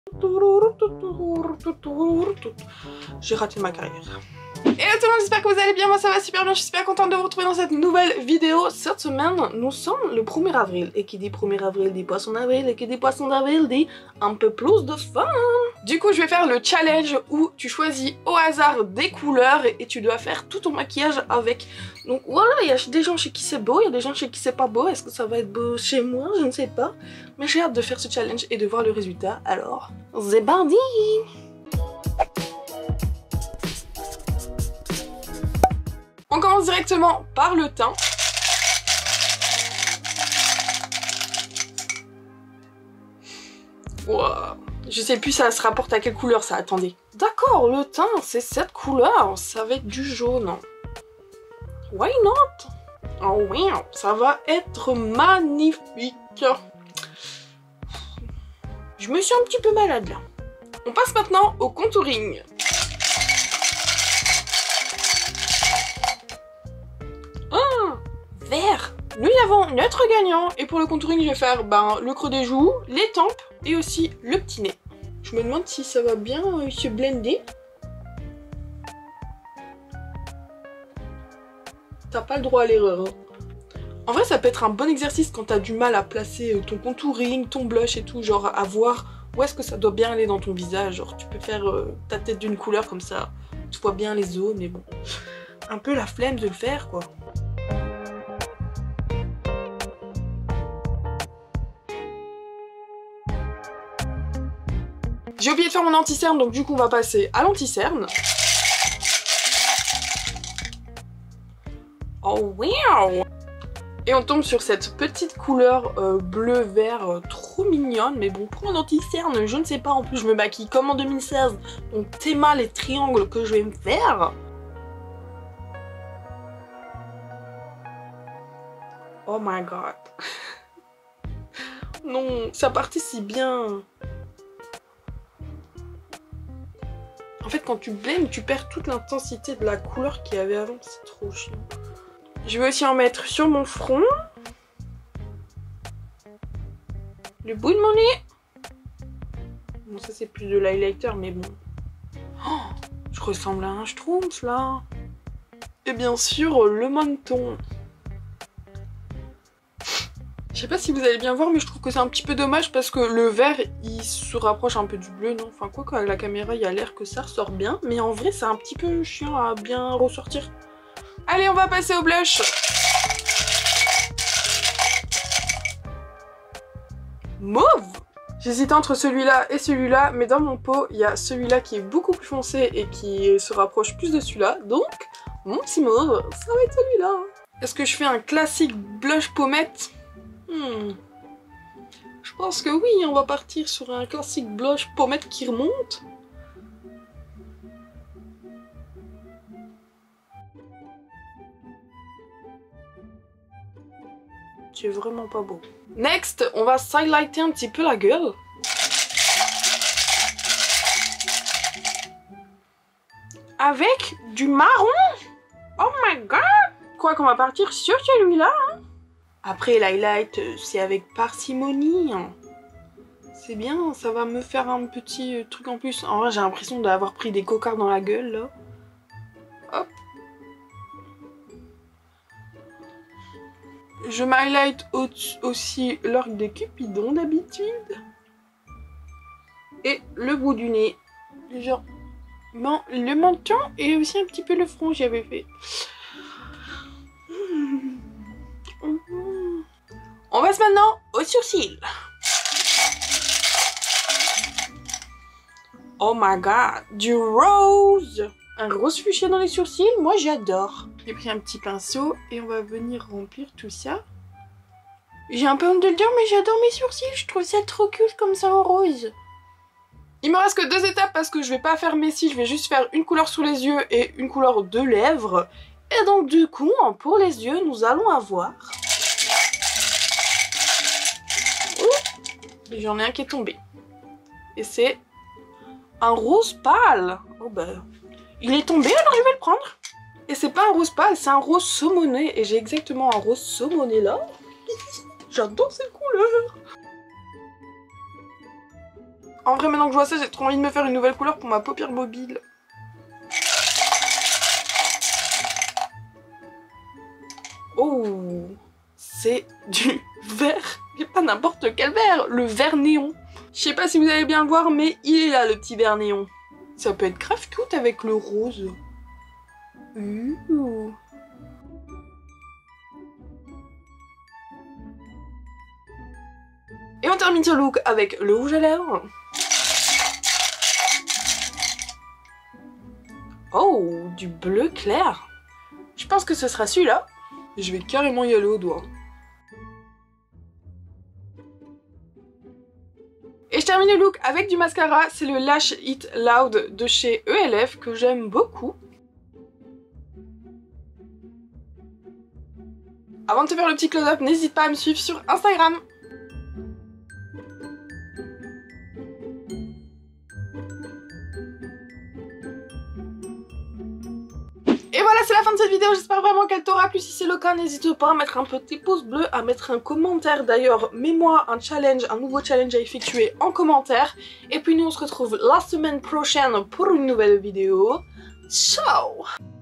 J'ai raté ma carrière. Hello tout le monde, j'espère que vous allez bien, moi ça va super bien, je suis super contente de vous retrouver dans cette nouvelle vidéo. Cette semaine, nous sommes le 1er avril, et qui dit 1er avril dit poisson d'avril, et qui dit poisson d'avril dit un peu plus de fun. Du coup, je vais faire le challenge où tu choisis au hasard des couleurs et tu dois faire tout ton maquillage avec. Donc voilà, il y a des gens chez qui c'est beau, il y a des gens chez qui c'est pas beau. Est-ce que ça va être beau chez moi? Je ne sais pas. Mais j'ai hâte de faire ce challenge et de voir le résultat, alors c'est parti! On commence directement par le teint. Wow. Je sais plus ça se rapporte à quelle couleur ça, attendez. D'accord, le teint c'est cette couleur, ça va être du jaune. Why not? Oh oui, ça va être magnifique. Je me suis un petit peu malade là. On passe maintenant au contouring. Vert. Nous avons notre gagnant et pour le contouring je vais faire le creux des joues, les tempes et aussi le petit nez. Je me demande si ça va bien se blender. T'as pas le droit à l'erreur. En vrai ça peut être un bon exercice quand t'as du mal à placer ton contouring, ton blush et tout, genre à voir où est-ce que ça doit bien aller dans ton visage. Genre tu peux faire ta tête d'une couleur comme ça, tu vois bien les zones, mais bon, un peu la flemme de le faire quoi. J'ai oublié de faire mon anti-cerne, donc du coup on va passer à l'anti-cerne. Oh wow! Et on tombe sur cette petite couleur bleu-vert trop mignonne. Mais bon, pour mon anti-cerne, je ne sais pas, en plus je me maquille comme en 2016. Donc théma les triangles que je vais me faire. Oh my god. Non, ça partit si bien. En fait, quand tu blends, tu perds toute l'intensité de la couleur qu'il y avait avant. C'est trop chiant. Je vais aussi en mettre sur mon front. Le bout de mon nez. Bon, ça c'est plus de l'highlighter, mais bon. Oh, je ressemble à un schtroumpf là. Et bien sûr, le menton. Je sais pas si vous allez bien voir, mais je trouve que c'est un petit peu dommage parce que le vert, il se rapproche un peu du bleu, non? Enfin, quoi qu'avec la caméra, il y a l'air que ça ressort bien. Mais en vrai, c'est un petit peu chiant à bien ressortir. Allez, on va passer au blush. Mauve. J'hésite entre celui-là et celui-là, mais dans mon pot, il y a celui-là qui est beaucoup plus foncé et qui se rapproche plus de celui-là. Donc, mon petit mauve, ça va être celui-là. Est-ce que je fais un classique blush pommette? Je pense que oui, on va partir sur un classique blush pommette qui remonte. C'est vraiment pas beau. Next, on va highlighter un petit peu la gueule. Avec du marron. Oh my god. Je crois qu'on va partir sur celui-là. Après, l'highlight, c'est avec parcimonie. C'est bien, ça va me faire un petit truc en plus. En vrai, j'ai l'impression d'avoir pris des cocards dans la gueule, là. Hop. Je m'highlight aussi l'arc des Cupidons d'habitude. Et le bout du nez. Genre, bon, le menton et aussi un petit peu le front, j'avais fait. On passe maintenant aux sourcils. Oh my god, du rose. Un rose fuchsia dans les sourcils, moi j'adore. J'ai pris un petit pinceau et on va venir remplir tout ça. J'ai un peu honte de le dire, mais j'adore mes sourcils, je trouve ça trop cute comme ça en rose. Il me reste que 2 étapes parce que je vais pas faire mes cils, je vais juste faire une couleur sous les yeux et une couleur de lèvres. Et donc du coup, pour les yeux, nous allons avoir... J'en ai un qui est tombé. Et c'est un rose pâle. Oh bah, il est tombé alors je vais le prendre. Et c'est pas un rose pâle, c'est un rose saumoné. Et j'ai exactement un rose saumoné là. J'adore cette couleur. En vrai, maintenant que je vois ça, j'ai trop envie de me faire une nouvelle couleur pour ma paupière mobile. Oh, c'est du vert. Mais pas n'importe quel vert, le vert néon. Je sais pas si vous allez bien le voir, mais il est là, le petit vert néon. Ça peut être grave cute avec le rose. Ouh. Et on termine ce look avec le rouge à lèvres. Oh, du bleu clair. Je pense que ce sera celui-là. Et je vais carrément y aller au doigt. Et je termine le look avec du mascara. C'est le Lash It Loud de chez ELF que j'aime beaucoup. Avant de te faire le petit close-up, n'hésite pas à me suivre sur Instagram. Et voilà, c'est la fin de cette vidéo, j'espère vraiment qu'elle t'aura plu. Si c'est le cas, n'hésite pas à mettre un petit pouce bleu, à mettre un commentaire. D'ailleurs, mets-moi un challenge, un nouveau challenge à effectuer en commentaire. Et puis nous, on se retrouve la semaine prochaine pour une nouvelle vidéo. Ciao!